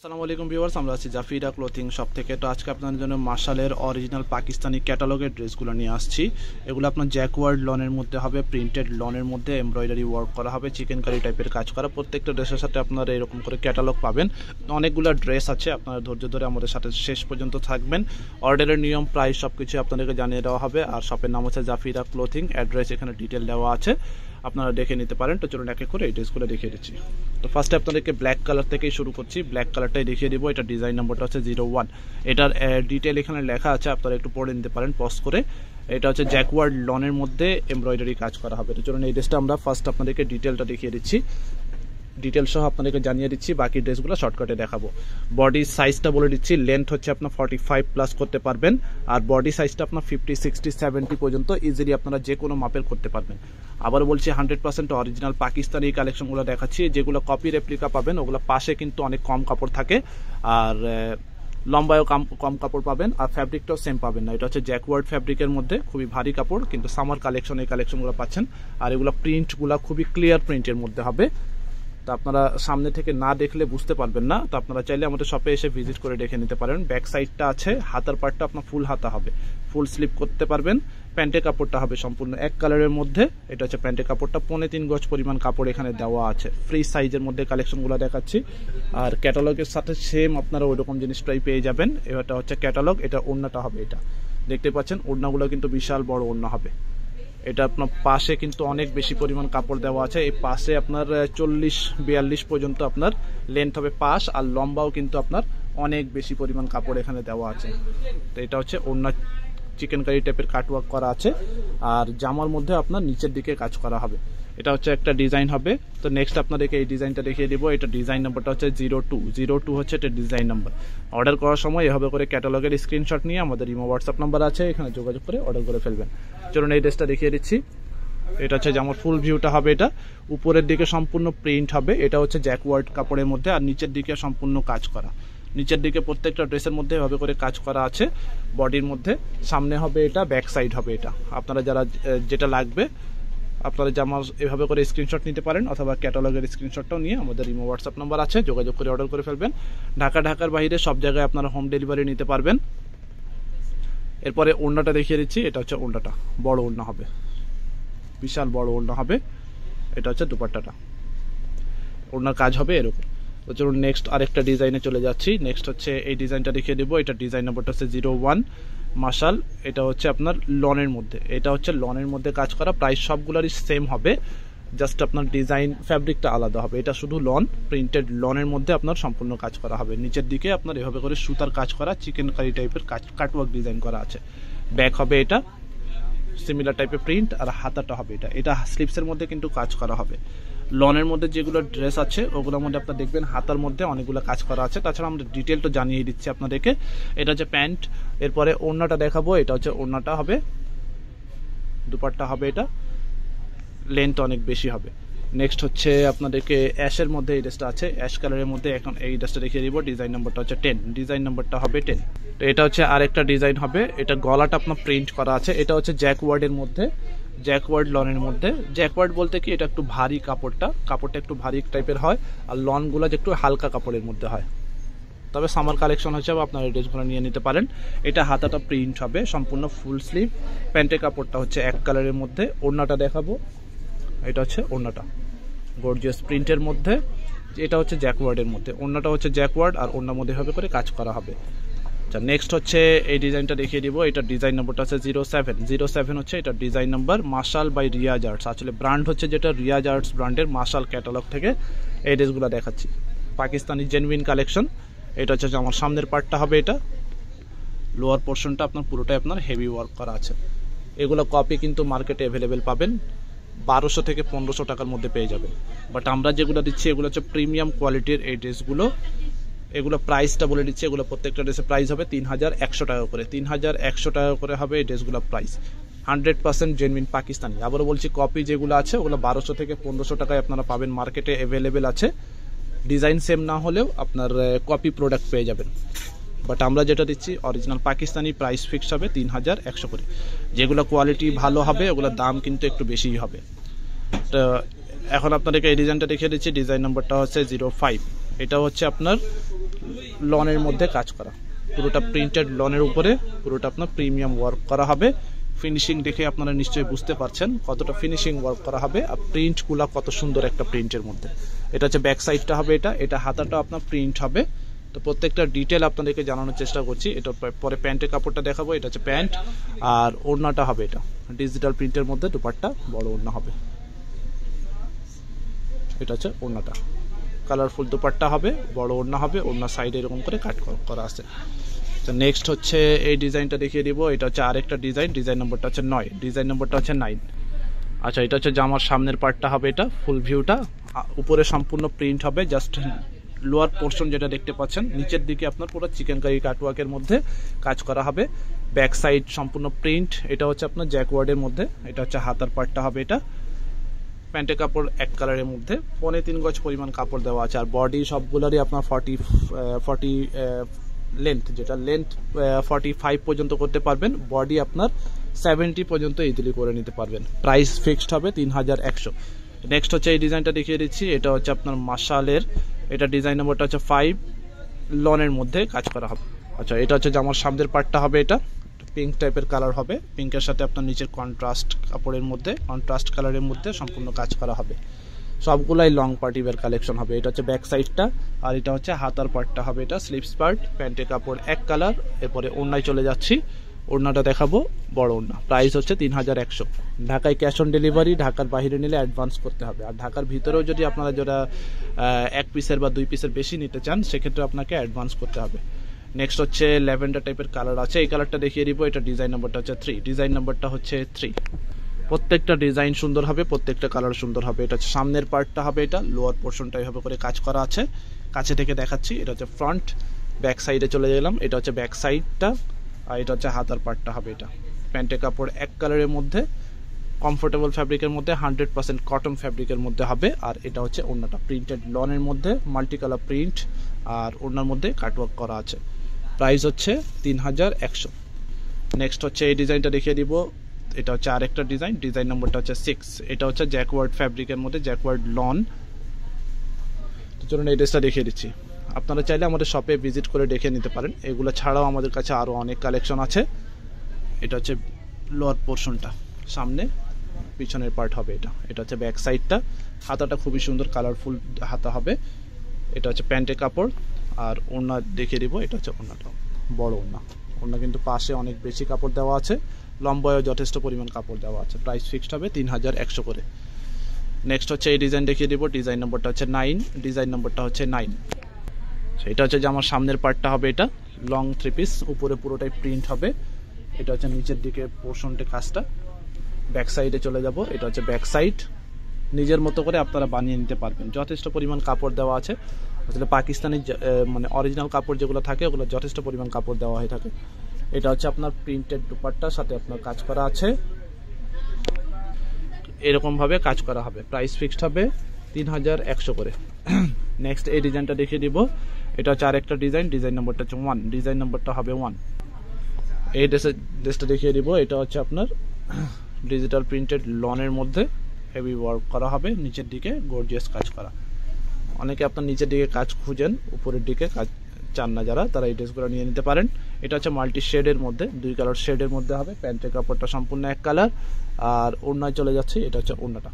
আসসালামু আলাইকুম ভিউয়ার্স, আমরা আছি জাফিরা ক্লোথিং শপ থেকে। তো আজকে আপনাদের জন্য মার্শালের অরিজিনাল পাকিস্তানি ক্যাটালগের ড্রেসগুলো নিয়ে আসছি। এগুলো আপনার জ্যাকওয়ার্ড লনের মধ্যে হবে, প্রিন্টেড লনের মধ্যে এমব্রয়ডারি ওয়ার্ক করা হবে, চিকেন কারি টাইপের কাজ করা। প্রত্যেকটা ড্রেসের সাথে আপনারা এরকম করে ক্যাটালগ পাবেন। অনেকগুলো ড্রেস আছে, আপনারা ধৈর্য ধরে আমাদের সাথে শেষ পর্যন্ত থাকবেন। অর্ডারের নিয়ম প্রাইস সব কিছু আপনাদেরকে জানিয়ে দেওয়া হবে। আর শপের নাম হচ্ছে জাফিরা ক্লোথিং, অ্যাড্রেস এখানে ডিটেল দেওয়া আছে, আপনারা দেখে নিতে পারেন। তো চলুন এক এক করে এই ড্রেসগুলো দেখিয়ে দিচ্ছি। তো ফার্স্টে আপনাদেরকে ব্ল্যাক কালার থেকেই শুরু করছি। ব্ল্যাক কালারটাই দেখিয়ে দিব। এটা ডিজাইন নাম্বারটা হচ্ছে 01। এটার ডিটেল এখানে লেখা আছে, আপনারা একটু পড়ে নিতে পারেন পজ করে। এটা হচ্ছে জ্যাকওয়ার্ড লনের মধ্যে এমব্রয়ডারি কাজ করা হবে। তো চলুন এই ড্রেসটা আমরা ফার্স্ট আপনাদেরকে ডিটেলটা দেখিয়ে দিচ্ছি, ডিটেল সহ আপনাদেরকে জানিয়ে দিচ্ছি। বাকি ড্রেসগুলো শর্টকাটে দেখাবো। বডি সাইজটা বলে দিচ্ছি, লেন্থ হচ্ছে আপনার 45 প্লাস করতে পারবেন, আর বডি সাইজটা আপনার 50, 60, 70 পর্যন্ত ইজিলি আপনারা যে কোনো মাপের করতে পারবেন। আবার বলছি 100% অরিজিনাল পাকিস্তানি কালেকশনগুলো দেখাচ্ছি। যেগুলো কপি রেপ্লিকা পাবেন ওগুলো পাশে কিন্তু অনেক কম কাপড় থাকে, আর লম্বায়ও কম কাপড় পাবেন, আর ফ্যাব্রিকটাও সেম পাবেন না। এটা হচ্ছে জ্যাকওয়ার্ড ফ্যাব্রিকের মধ্যে খুবই ভারী কাপড়, কিন্তু সামার কালেকশন এই কালেকশনগুলো পাচ্ছেন। আর এগুলো প্রিন্টগুলো খুবই ক্লিয়ার প্রিন্টের মধ্যে হবে। তো আপনারা সামনে থেকে না দেখলে বুঝতে পারবেন না। তো আপনারা চাইলে আমাদের শপে এসে ভিজিট করে দেখে নিতে পারেন। ব্যাক সাইডটা আছে, হাতার পার্টটা আপনার ফুল হাতা হবে, ফুল স্লিপ করতে পারবেন। প্যান্টের কাপড়টা হবে সম্পূর্ণ এক কালারের মধ্যে। এটা হচ্ছে প্যান্টের কাপড়টা, 3.5 গজ পরিমাণ কাপড় এখানে দেওয়া আছে। ফ্রি সাইজের মধ্যে কালেকশনগুলো দেখাচ্ছি। আর ক্যাটালগের সাথে সেম আপনারা ওইরকম জিনিসটাই পেয়ে যাবেন। এটা হচ্ছে ক্যাটালগ। এটা ওড়নাটা হবে, এটা দেখতে পাচ্ছেন ওড়নাগুলো কিন্তু বিশাল বড় ওড়না হবে। এটা আপনার পাশে কিন্তু অনেক বেশি পরিমাণ কাপড় দেওয়া আছে। এই পাশে আপনার 40-42 পর্যন্ত আপনার লেন্থ হবে পাশ, আর লম্বাও কিন্তু আপনার অনেক বেশি পরিমাণ কাপড় এখানে দেওয়া আছে। তো এটা হচ্ছে ওড়না, চিকেন কারি টাইপের কাটওয়ার্ক করা আছে। আর জামার মধ্যে আপনার নিচের দিকে কাজ করা হবে। এটা হচ্ছে একটা ডিজাইন হবে। তো নেক্সট আপনাদেরকে এই ডিজাইনটা দেখিয়ে দিব। এটা ডিজাইন নাম্বারটা হচ্ছে 02 হচ্ছে এটা ডিজাইন নাম্বার। অর্ডার করার সময় এভাবে করে ক্যাটালগের স্ক্রিনশট নিয়ে আমাদের ইমো হোয়াটসঅ্যাপ নাম্বার আছে, এখানে যোগাযোগ করে অর্ডার করে ফেলবেন। চলুন এই ড্রেসটা দেখিয়ে দিচ্ছি। এটা হচ্ছে যেমন ফুল ভিউটা হবে, এটা উপরের দিকে সম্পূর্ণ প্রিন্ট হবে। এটা হচ্ছে জ্যাকওয়ার্ড কাপড়ের মধ্যে, আর নিচের দিকে সম্পূর্ণ কাজ করা। নিচের দিকে প্রত্যেকটা ড্রেসের মধ্যে এভাবে করে কাজ করা আছে। বডির মধ্যে সামনে হবে এটা, ব্যাক সাইড হবে এটা। আপনারা যারা যেটা লাগবে আপনারা জামা এভাবে করে স্ক্রিনশট নিতে পারেন, অথবা ক্যাটালগের স্ক্রিনশটটাও নিয়ে আমাদের ইমো হোয়াটসঅ্যাপ নাম্বার আছে, যোগাযোগ করে অর্ডার করে ফেলবেন। ঢাকার বাইরে সব জায়গায় আপনারা হোম ডেলিভারি নিতে পারবেন। এরপরে ওড়নাটা দেখিয়ে দিচ্ছি। এটা হচ্ছে ওড়নাটা, বড় ওড়না হবে, বিশাল বড় ওড়না হবে। এটা হচ্ছে দুপাট্টাটা, ওড়নার কাজ হবে এরকম। তো চলুন নেক্সট আরেকটা ডিজাইনে চলে যাচ্ছি। নেক্সট হচ্ছে এই ডিজাইনটা দেখিয়ে দেবো। এটা ডিজাইন নাম্বারটা হচ্ছে 01 মার্শাল। এটা হচ্ছে আপনার লনের মধ্যে, এটা হচ্ছে লনের মধ্যে কাজ করা। প্রাইস সবগুলোরই সেম হবে, জাস্ট আপনার ডিজাইন ফ্যাব্রিকটা আলাদা হবে। এটা শুধু লন, প্রিন্টেড লনের মধ্যে আপনার সম্পূর্ণ কাজ করা হবে। নিচের দিকে আপনার এভাবে করে সুতার কাজ করা, চিকেন কারি টাইপের কাটওয়ার্ক ডিজাইন করা আছে। ব্যাক হবে এটা সিমিলার টাইপের প্রিন্ট, আর হাতাটা হবে এটা স্লিপসের মধ্যে কিন্তু কাজ করা হবে। লনের মধ্যে যেগুলো ড্রেস আছে ওগুলোর মধ্যে আপনার দেখবেন হাতার মধ্যে অনেকগুলো কাজ করা আছে। তাছাড়া আমরা ডিটেলটা জানিয়ে দিচ্ছি আপনাদেরকে। এটা হচ্ছে প্যান্ট। এরপরে ওড়নাটা দেখাবো। এটা হচ্ছে ওড়নাটা হবে, দুপাট্টা হবে, এটা লেন্থ অনেক বেশি হবে। নেক্সট হচ্ছে আপনাদেরকে অ্যাশের মধ্যে এই ড্রেসটা আছে, অ্যাশ কালারের মধ্যে। এখন এই ড্রেসটা দেখিয়ে দিব। ডিজাইন নাম্বারটা হচ্ছে 10, ডিজাইন নাম্বারটা হবে 10। তো এটা হচ্ছে আরেকটা ডিজাইন হবে। এটা গলাটা আপনার প্রিন্ট করা আছে। এটা হচ্ছে জ্যাকওয়ার্ডের মধ্যে, জ্যাকওয়ার্ড লনের মধ্যে। জ্যাকওয়ার্ড বলতে কি, এটা একটু ভারী কাপড়টা একটু ভারী টাইপের হয়, আর লনগুলো যে একটু হালকা কাপড়ের মধ্যে হয়। তবে সামার কালেকশন হিসাবে আপনারা এই ড্রেসগুলো নিয়ে নিতে পারেন। এটা হাতাটা প্রিন্ট হবে সম্পূর্ণ ফুল স্লিভ। প্যান্টের কাপড়টা হচ্ছে এক কালারের মধ্যে। ওড়নাটা দেখাবো। এটা হচ্ছে ওড়নাটা, গর্জিয়াস প্রিন্টের মধ্যে। এটা হচ্ছে জ্যাকওয়ার্ডের মধ্যে। ওড়নাটা হচ্ছে জ্যাকওয়ার্ড, আর ওড়নার মধ্যে হবে করে কাজ করা হবে। আচ্ছা, নেক্সট হচ্ছে এই ডিজাইনটা দেখিয়ে দিব। এটা ডিজাইন নাম্বারটা হচ্ছে 07 হচ্ছে এটা design number. Marshal by Riaz arts, আসলে ব্র্যান্ড হচ্ছে যেটা রিয়াজ আর্টস ব্র্যান্ডের। মার্শাল ক্যাটালগ থেকে এই ড্রেসগুলো দেখাচ্ছি, পাকিস্তানি জেনুইন কালেকশন। এটা হচ্ছে আমার সামনের পার্টটা হবে, এটা লোয়ার পোর্শনটা আপনার পুরোটাই আপনার হেভি ওয়ার্ক করা আছে। এগুলো কপি কিন্তু মার্কেটে অ্যাভেলেবেল পাবেন, 1200 থেকে 1500 টাকার মধ্যে পেয়ে যাবেন। বাট আমরা যেগুলো দিচ্ছি এগুলো হচ্ছে প্রিমিয়াম কোয়ালিটির এই ড্রেসগুলো। এগুলো প্রাইসটা বলে দিচ্ছি, এগুলো প্রত্যেকটা ড্রেসের প্রাইস হবে 3100 টাকা করে। 3100 টাকা করে হবে এই ড্রেসগুলোর প্রাইস। 100% জেনুইন পাকিস্তানি। আবারও বলছি, কপি যেগুলো আছে ওগুলো 1200 থেকে 1500 টাকায় আপনারা পাবেন, মার্কেটে অ্যাভেলেবেল আছে। ডিজাইন সেম না হলেও আপনার কপি প্রোডাক্ট পেয়ে যাবেন। বাট আমরা যেটা দিচ্ছি অরিজিনাল পাকিস্তানি, প্রাইস ফিক্স হবে 3100 করে। যেগুলো কোয়ালিটি ভালো হবে ওগুলোর দাম কিন্তু একটু বেশিই হবে। তো এখন আপনাদেরকে এই ডিজাইনটা দেখিয়ে দিচ্ছি। ডিজাইন নাম্বারটা হচ্ছে 05। এটা হচ্ছে আপনার লনের মধ্যে কাজ করা, পুরোটা প্রিন্টেড লনের উপরে, পুরোটা আপনার প্রিমিয়াম ওয়ার্ক করা হবে। ফিনিশিং দেখে আপনারা নিশ্চয়ই বুঝতে পারছেন কতটা ফিনিশিং ওয়ার্ক করা হবে, আর প্রিন্টগুলো কত সুন্দর একটা প্রিন্টের মধ্যে। এটা হচ্ছে ব্যাক সাইডটা হবে, এটা হাতাটা আপনার প্রিন্ট হবে। তো প্রত্যেকটা ডিটেল আপনাদেরকে জানানোর চেষ্টা করছি। এটা পরে প্যান্টের কাপড়টা দেখাবো। এটা হচ্ছে প্যান্ট, আর ওড়নাটা হবে এটা ডিজিটাল প্রিন্টের মধ্যে, দুপাট্টা বড় ওড়না হবে। এটা হচ্ছে ওড়নাটা, কালারফুল দুপাট্টা হবে, বড় ওড়না হবে, ওড়নার সাইডে এরকম করে কাট করা আছে। তো নেক্সট হচ্ছে এই ডিজাইনটা দেখিয়ে দিব। এটা হচ্ছে আরেকটা ডিজাইন নম্বরটা হচ্ছে 9, ডিজাইন নম্বরটা হচ্ছে 9। আচ্ছা, এটা হচ্ছে জামার সামনের পার্টটা হবে, এটা ফুল ভিউটা, উপরে সম্পূর্ণ প্রিন্ট হবে, জাস্ট লোয়ার পোর্শন যেটা দেখতে পাচ্ছেন, নিচের দিকে আপনার পুরো চিকেনকারি কাটওয়ার্কের মধ্যে কাজ করা হবে। ব্যাক সাইড সম্পূর্ণ প্রিন্ট। এটা হচ্ছে আপনার জ্যাকওয়ার্ডের মধ্যে। এটা হচ্ছে হাতার পার্টটা হবে, এটা প্যান্টের কাপড় এক কালারের মধ্যে, 3.25 গজ পরিমাণ কাপড় দেওয়া আছে। আর বডি সবগুলোরই আপনার 40 লেন্থ, যেটা লেন্থ 45 পর্যন্ত করতে পারবেন, বডি আপনার 70 পর্যন্ত ইজিলি করে নিতে পারবেন। প্রাইস ফিক্সড হবে 3100। নেক্সট হচ্ছে এই ডিজাইনটা দেখিয়ে দিচ্ছি। এটা হচ্ছে আপনার মাশালের, এটা ডিজাইন নম্বরটা হচ্ছে 5, লনের মধ্যে কাজ করা হবে। আচ্ছা, এটা হচ্ছে জামার সামনের পার্টটা হবে, এটা পিঙ্ক টাইপের কালার হবে, পিঙ্কের সাথে আপনার নিচের কন্ট্রাস্ট কাপড়ের মধ্যে, কন্ট্রাস্ট কালারের মধ্যে সম্পূর্ণ কাজ করা হবে। সবগুলাই লং পার্টি ওয়্যার কালেকশন হবে। এটা হচ্ছে ব্যাক সাইডটা, আর এটা হচ্ছে হাতার পার্টটা হবে, এটা স্লিভস পার্ট, প্যান্টের কাপড় এক কালার। এরপরে ওড়নায় চলে যাচ্ছি, ওড়নাটা দেখাবো, বড় ওড়না। প্রাইস হচ্ছে 3100। ঢাকায় ক্যাশ অন ডেলিভারি, ঢাকার বাইরে নিলে অ্যাডভান্স করতে হবে। আর ঢাকার ভিতরেও যদি আপনারা যারা 1 পিসের বা 2 পিসের বেশি নিতে চান, সেক্ষেত্রে আপনাকে অ্যাডভান্স করতে হবে। নেক্সট হচ্ছে ল্যাভেন্ডার টাইপের কালার আছে, এই কালারটা দেখিয়ে দিব। এটা ডিজাইন নাম্বারটা হচ্ছে 3, ডিজাইন নাম্বারটা হচ্ছে 3। প্রত্যেকটা ডিজাইন সুন্দর হবে, প্রত্যেকটা কালার সুন্দর হবে। এটা হচ্ছে সামনের পার্টটা হবে, এটা লোয়ার পোর্শনটা এইভাবে করে কাজ করা আছে, কাছে থেকে দেখাচ্ছি। এটা হচ্ছে ফ্রন্ট, ব্যাক সাইডে চলে গেলাম। এটা হচ্ছে ব্যাক সাইডটা, আর এটা হচ্ছে হাতার পার্টটা হবে। এটা প্যান্টের কাপড় এক কালারের মধ্যে, কমফোর্টেবল ফ্যাব্রিকের মধ্যে, 100% কটন ফ্যাব্রিকের মধ্যে হবে। আর এটা হচ্ছে ওড়নাটা প্রিন্টেড লনের মধ্যে, মাল্টি কালার প্রিন্ট, আর ওড়নার মধ্যে কাটওয়ার্ক করা আছে। প্রাইস হচ্ছে 3100। নেক্সট হচ্ছে এই ডিজাইনটা দেখিয়ে দিব। এটা হচ্ছে আরেকটা ডিজাইন নম্বরটা হচ্ছে 6। এটা হচ্ছে জ্যাকওয়ার্ড ফ্যাব্রিকের মধ্যে, জ্যাকওয়ার্ড লন। তো চলুন এই ড্রেসটা দেখিয়ে দিচ্ছি। আপনারা চাইলে আমাদের শপে ভিজিট করে দেখে নিতে পারেন। এগুলো ছাড়াও আমাদের কাছে আরও অনেক কালেকশন আছে। এটা হচ্ছে লোয়ার পোর্শনটা, সামনে পিছনের পার্ট হবে। এটা হচ্ছে ব্যাক সাইডটা, হাতাটা খুবই সুন্দর কালারফুল হাতা হবে। এটা হচ্ছে প্যান্টের কাপড়, আর ওড়না দেখিয়ে দিব। এটা হচ্ছে ওড়নাটা, বড় ওড়না কিন্তু পাশে অনেক বেশি কাপড় দেওয়া আছে, লম্বায়ও যথেষ্ট পরিমাণ কাপড় দেওয়া আছে। প্রাইস ফিক্সড হবে 3100 করে। নেক্সট হচ্ছে এই ডিজাইন দেখিয়ে দিব। ডিজাইন নম্বরটা হচ্ছে 9, ডিজাইন নম্বরটা হচ্ছে 9। এটা হচ্ছে যে আমার সামনের পার্টটা হবে, এটা লং 3 পিস, উপরে পুরোটাই প্রিন্ট হবে। এটা হচ্ছে নিচের দিকে পোর্শনটা কাজটা। ব্যাক সাইডে চলে যাব। এটা হচ্ছে ব্যাক সাইড, নিজের মতো করে আপনারা বানিয়ে নিতে পারবেন, যথেষ্ট পরিমাণ কাপড় দেওয়া আছে। আসলে পাকিস্তানি মানে অরিজিনাল কাপড় যেগুলো থাকে, ওগুলো যথেষ্ট পরিমাণ কাপড় দেওয়া হয়ে থাকে। এটা হচ্ছে আপনার প্রিন্টেড দুপাট্টার সাথে আপনার কাজ করা আছে, এরকম ভাবে কাজ করা হবে। প্রাইস ফিক্সড হবে 3100 করে। নেক্সট এই ডিজাইনটা দেখিয়ে দিব। এটা হচ্ছে আরেকটা ডিজাইন নম্বরটা হচ্ছে 1, ডিজাইন নম্বরটা হবে 1। এই ড্রেসটা দেখিয়ে দিব। এটা হচ্ছে আপনার ডিজিটাল প্রিন্টেড লনের মধ্যে হেভি ওয়ার্ক করা হবে, নিচের দিকে গর্জিয়াস কাজ করা। অনেকে আপনার নিচের দিকে কাজ খুঁজেন, উপরের দিকে কাজ চান না যারা, তারা এই ড্রেসগুলো নিয়ে নিতে পারেন। এটা হচ্ছে মাল্টি শেডের মধ্যে, 2 কালার শেডের মধ্যে হবে। প্যান্টের কাপড়টা সম্পূর্ণ এক কালার, আর ওড়নায় চলে যাচ্ছে। এটা হচ্ছে ওড়নাটা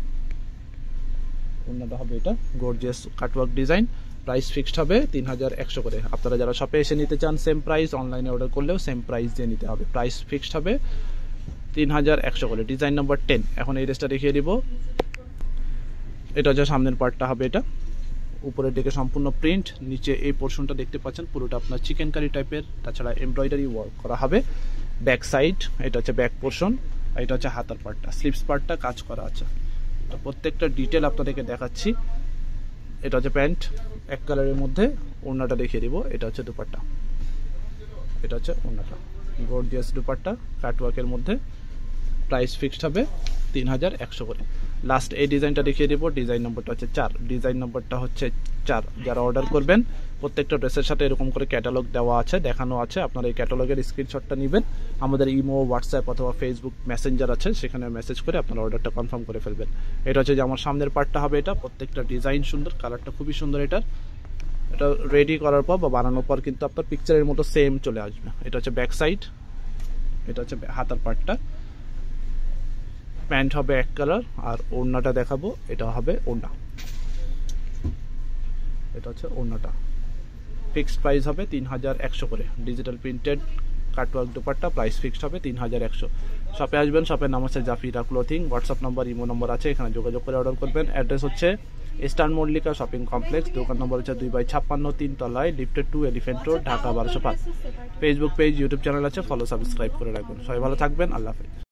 হবে, এটা gorgeous cutwork design. Price fixed হবে 3100 করে। আপনারা যারা শপে এসে নিতে চান সেম প্রাইস, অনলাইনে অর্ডার করলেও সেম প্রাইস দিয়ে নিতে হবে। প্রাইস ফিক্সড হবে 3100 করে। Design number 10। এখন এই ড্রেসটা দেখিয়ে দিব। এটা হচ্ছে সামনের পার্টটা হবে, এটা উপরের দিকে সম্পূর্ণ প্রিন্ট, নিচে এই পোর্শনটা দেখতে পাচ্ছেন পুরোটা আপনার চিকেন কারি টাইপের, তাছাড়া এমব্রয়ডারি ওয়ার্ক করা হবে। ব্যাক সাইড, এটা হচ্ছে ব্যাক পোর্শন, আর এটা হচ্ছে হাতার পার্টটা, স্লিভস পার্টটা কাজ করা আছে। তো প্রত্যেকটা ডিটেল আপনাদেরকে দেখাচ্ছি। এটা হচ্ছে প্যান্ট এক কালারের মধ্যে, ওড়নাটা দেখিয়ে দিব। এটা হচ্ছে দুপাট্টা, এটা হচ্ছে ওড়নাটা, গর্জিয়াস দুপাট্টা কাটওয়ার্কের মধ্যে। প্রাইস ফিক্সড হবে 3100 করে। লাস্ট এই ডিজাইনটা দেখিয়ে দিব। ডিজাইন নম্বরটা হচ্ছে 4, ডিজাইন নম্বরটা হচ্ছে 4। যারা অর্ডার করবেন, প্রত্যেকটা ড্রেসের সাথে এরকম করে ক্যাটালগ দেওয়া আছে, দেখানো আছে। আপনারা এই ক্যাটালগের স্ক্রিনশটটা নেবেন, আমাদের ইমো, হোয়াটসঅ্যাপ অথবা ফেসবুক মেসেঞ্জার আছে, সেখানে মেসেজ করে আপনারা অর্ডারটা কনফার্ম করে ফেলবেন। এটা হচ্ছে যে আমার সামনের পার্টটা হবে, এটা প্রত্যেকটা ডিজাইন সুন্দর, কালারটা খুবই সুন্দর এটার। এটা রেডি করার পর বা বানানোর পর কিন্তু আপনার পিকচারের মতো সেম চলে আসবে। এটা হচ্ছে ব্যাক সাইড, এটা হচ্ছে হাতার পার্টটা। প্যান্ট হবে এক কালার, আর ওড়নাটা দেখাবো, এটা হবে ওড়না। এটা হচ্ছে ওড়নাটা। ফিক্সড প্রাইস হবে 3100 করে। Digital printed cutwork dupatta, price fixed হবে 3100। শপে আসবেন, শপের নাম হচ্ছে Zafira clothing. WhatsApp number, imo number আছে, এখানে যোগাযোগ করে অর্ডার করবেন। অ্যাড্রেস হচ্ছে ইস্টার্ন মল্লিকা শপিং কমপ্লেক্স, দোকান নম্বর হচ্ছে 2/56, 3 তলায়, লিফটেড 2, elephant road, Dhaka 1205। Facebook page, YouTube channel আছে, ফলো সাবস্ক্রাইব করে রাখবেন। সবাই ভালো থাকবেন, আল্লাহ হাফেজ।